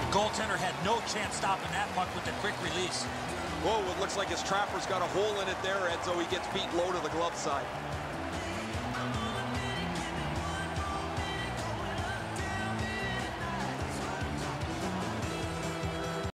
Goaltender had no chance stopping that puck with the quick release. Whoa, it looks like his trapper's got a hole in it there, Enzo. He gets beat low to the glove side.